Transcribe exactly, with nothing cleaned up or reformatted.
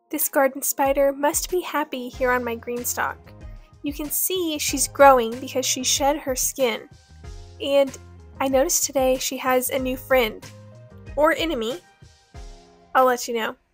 This garden spider must be happy here on my green stalk. You can see she's growing because she shed her skin. And I noticed today she has a new friend. Or enemy. I'll let you know.